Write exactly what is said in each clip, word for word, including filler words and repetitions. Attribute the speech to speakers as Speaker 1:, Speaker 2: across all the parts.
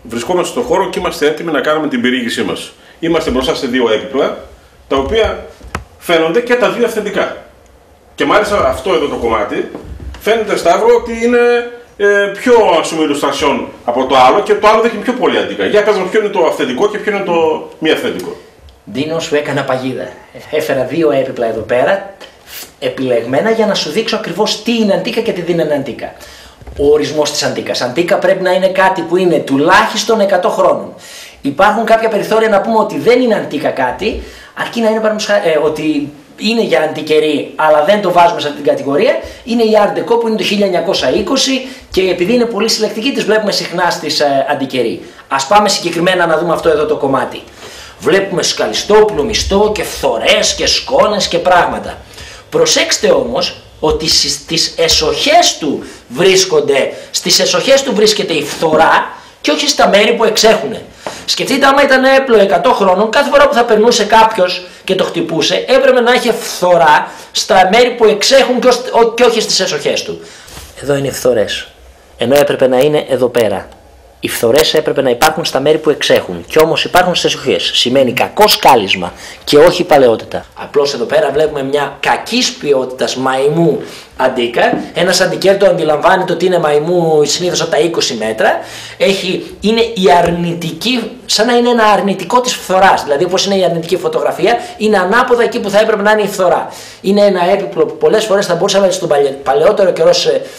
Speaker 1: βρισκόμαστε στον χώρο και είμαστε έτοιμοι να κάνουμε την περιήγησή μας. Είμαστε μπροστά σε δύο έπιπλα, τα οποία φαίνονται και τα δύο αυθεντικά. Και μάλιστα αυτό εδώ το κομμάτι φαίνεται, Σταύρο, ότι είναι ε, πιο ας πούμε illustration από το άλλο και το άλλο δείχνει πιο πολύ αντίκα. Για πες μας ποιο είναι το αυθεντικό και ποιο είναι το μη αυθεντικό.
Speaker 2: Ντίνο, σου έκανα παγίδα. Έφερα δύο έπιπλα εδώ πέρα, επιλεγμένα για να σου δείξω ακριβώς τι είναι αντίκα και τι δεν είναι αντίκα. Ο ορισμός της αντίκας. Αντίκα πρέπει να είναι κάτι που είναι τουλάχιστον εκατό χρόνων. Υπάρχουν κάποια περιθώρια να πούμε ότι δεν είναι αντίκα κάτι, αρκεί να είναι ε, ότι είναι για αντικερή, αλλά δεν το βάζουμε σε αυτή την κατηγορία. Είναι η Art Deco που είναι το χίλια εννιακόσια είκοσι και επειδή είναι πολύ συλλεκτική τις βλέπουμε συχνά στις ε, αντικερή. Ας πάμε συγκεκριμένα να δούμε αυτό εδώ το κομμάτι. Βλέπουμε σκαλιστό, πλουμιστό και φθορές και σκόνες και πράγματα. Προσέξτε όμως ότι στις εσοχές του βρίσκονται, στις εσοχές του βρίσκεται η φθορά και όχι στα μέρη που εξέχουν. Σκεφτείτε, άμα ήταν έπλο εκατό χρόνων, κάθε φορά που θα περνούσε κάποιος και το χτυπούσε, έπρεπε να είχε φθορά στα μέρη που εξέχουν και όχι στις εσοχές του. Εδώ είναι οι φθορές, ενώ έπρεπε να είναι εδώ πέρα. Οι φθορές έπρεπε να υπάρχουν στα μέρη που εξέχουν και όμως υπάρχουν στις εσοχές. Σημαίνει κακό σκάλισμα και όχι παλαιότητα. Απλώς εδώ πέρα βλέπουμε μια κακής ποιότητας μαϊμού αντίκα. Ένας αντικέρ το αντιλαμβάνεται ότι είναι μαϊμού συνήθως από τα είκοσι μέτρα. Έχει, είναι η αρνητική, σαν να είναι ένα αρνητικό της φθοράς. Δηλαδή όπως είναι η αρνητική φωτογραφία, είναι ανάποδα εκεί που θα έπρεπε να είναι η φθορά. Είναι ένα έπιπλο που πολλές φορές θα μπορούσαμε στον παλαιότερο καιρό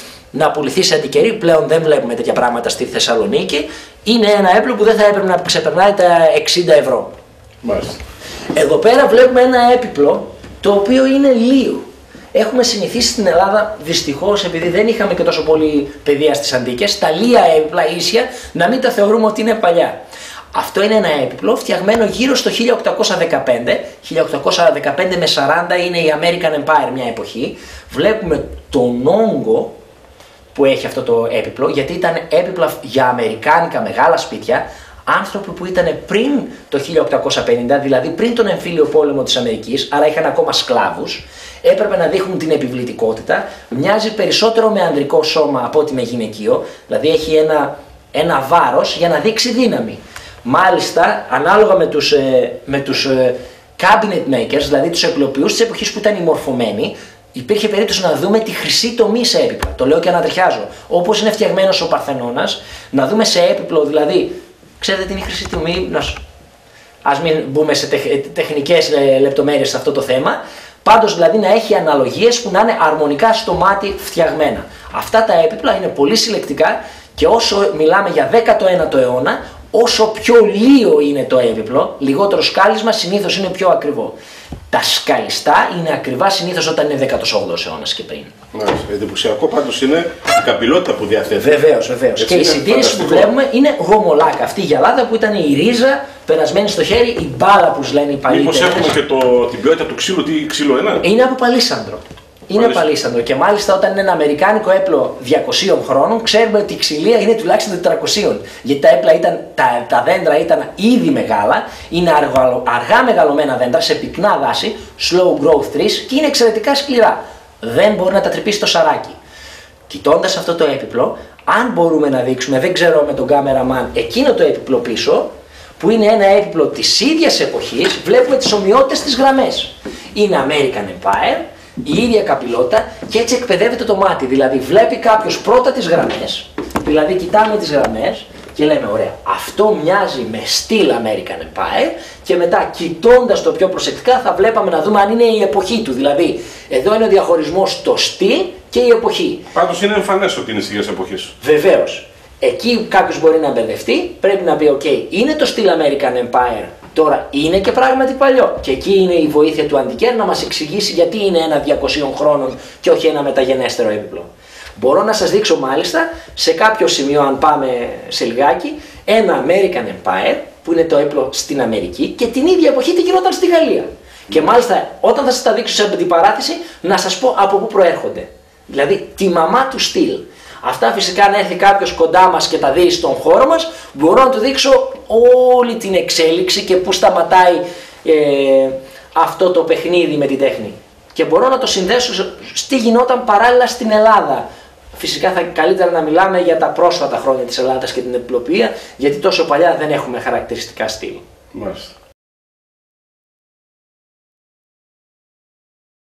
Speaker 2: να πουληθεί σε αντικερή, πλέον δεν βλέπουμε τέτοια πράγματα στη Θεσσαλονίκη. Είναι ένα έπιπλο που δεν θα έπρεπε να ξεπερνάει τα εξήντα ευρώ.
Speaker 1: Μάλιστα.
Speaker 2: Εδώ πέρα βλέπουμε ένα έπιπλο το οποίο είναι λίο. Έχουμε συνηθίσει στην Ελλάδα, δυστυχώς, επειδή δεν είχαμε και τόσο πολύ παιδεία στις αντίκες, τα λία έπιπλα ίσια να μην τα θεωρούμε ότι είναι παλιά. Αυτό είναι ένα έπιπλο φτιαγμένο γύρω στο χίλια οκτακόσια δεκαπέντε. χίλια οκτακόσια δεκαπέντε με σαράντα είναι η American Empire μια εποχή. Βλέπουμε τον όγκο που έχει αυτό το έπιπλο, γιατί ήταν έπιπλα για αμερικάνικα μεγάλα σπίτια, άνθρωποι που ήταν πριν το χίλια οκτακόσια πενήντα, δηλαδή πριν τον εμφύλιο πόλεμο της Αμερικής, άρα είχαν ακόμα σκλάβους, έπρεπε να δείχνουν την επιβλητικότητα, μοιάζει περισσότερο με ανδρικό σώμα από ότι με γυναικείο, δηλαδή έχει ένα, ένα βάρος για να δείξει δύναμη. Μάλιστα, ανάλογα με τους, ε, με τους ε, cabinet makers, δηλαδή τους επιλοποιούς της εποχής που ήταν ημορφωμένοι, υπήρχε περίπτωση να δούμε τη χρυσή τομή σε έπιπλα. Το λέω και ανατριχιάζω. Όπως είναι φτιαγμένος ο Παρθενώνας, να δούμε σε έπιπλο, δηλαδή, ξέρετε τι είναι η χρυσή τομή, να... ας μην μπούμε σε τεχ... τεχνικές λεπτομέρειες σε αυτό το θέμα. Πάντως δηλαδή να έχει αναλογίες που να είναι αρμονικά στο μάτι φτιαγμένα. Αυτά τα έπιπλα είναι πολύ συλλεκτικά και όσο μιλάμε για δέκατο ένατο αιώνα, όσο πιο λίο είναι το έπιπλο, λιγότερο σκάλισμα συνήθως είναι πιο ακριβό. Τα σκαλιστά είναι ακριβά συνήθως όταν είναι δέκατος όγδοος αιώνας και πριν.
Speaker 1: Μάλιστα. Εντυπωσιακό πάντως είναι η καπηλότητα που διαθέτει.
Speaker 2: Βεβαίως, βεβαίως. Και η συντήρηση που βλέπουμε είναι γομολάκα. Αυτή η γυαλάδα που ήταν η ρίζα περασμένη στο χέρι, η μπάλα που λένε οι παλιοί.
Speaker 1: Μήπως έχουμε και το, την ποιότητα του ξύλου, τι ξύλο είναι.
Speaker 2: Είναι από παλίσανδρο. Είναι παλίσανδρο και μάλιστα όταν είναι ένα αμερικάνικο έπλο διακοσίων χρόνων, ξέρουμε ότι η ξυλία είναι τουλάχιστον τετρακοσίων. Γιατί τα έπλα ήταν, τα, τα δέντρα ήταν ήδη μεγάλα, είναι αργα, αργά μεγαλωμένα δέντρα σε πυκνά δάση, slow growth trees και είναι εξαιρετικά σκληρά. Δεν μπορεί να τα τρυπήσει το σαράκι. Κοιτώντας αυτό το έπιπλο, αν μπορούμε να δείξουμε, δεν ξέρω με τον κάμεραμαν, εκείνο το έπιπλο πίσω, που είναι ένα έπιπλο της ίδιας εποχής, βλέπουμε τις ομοιότητες στις γραμμές. Είναι American Empire, η ίδια καπηλότητα και έτσι εκπαιδεύεται το μάτι. Δηλαδή βλέπει κάποιος πρώτα τις γραμμές, δηλαδή κοιτάμε τις γραμμές και λέμε ωραία, αυτό μοιάζει με στυλ American Empire και μετά κοιτώντας το πιο προσεκτικά θα βλέπαμε να δούμε αν είναι η εποχή του. Δηλαδή εδώ είναι ο διαχωρισμός στο στυλ και η εποχή.
Speaker 1: Πάντως είναι εμφανές ότι είναι στις ίδιες εποχές.
Speaker 2: Βεβαίως. Εκεί κάποιος μπορεί να μπερδευτεί, πρέπει να πει: OK, είναι το στυλ American Empire. Τώρα είναι και πράγματι παλιό. Και εκεί είναι η βοήθεια του Αντικέρ να μας εξηγήσει γιατί είναι ένα διακοσίων χρόνων και όχι ένα μεταγενέστερο έπιπλο. Μπορώ να σας δείξω μάλιστα σε κάποιο σημείο, αν πάμε σε λιγάκι, ένα American Empire που είναι το έπιπλο στην Αμερική και την ίδια εποχή τι γινόταν στη Γαλλία. Και μάλιστα όταν θα σας τα δείξω σε αντιπαράθεση, να σας πω από πού προέρχονται. Δηλαδή τη μαμά του στυλ. Αυτά φυσικά αν έρθει κάποιος κοντά μας και τα δει στον χώρο μας, μπορώ να του δείξω όλη την εξέλιξη και πού σταματάει ε, αυτό το παιχνίδι με την τέχνη. Και μπορώ να το συνδέσω τι γινόταν παράλληλα στην Ελλάδα. Φυσικά θα καλύτερα να μιλάμε για τα πρόσφατα χρόνια της Ελλάδας και την επιπλοποιία, γιατί τόσο παλιά δεν έχουμε χαρακτηριστικά στυλ.
Speaker 1: Μάλιστα.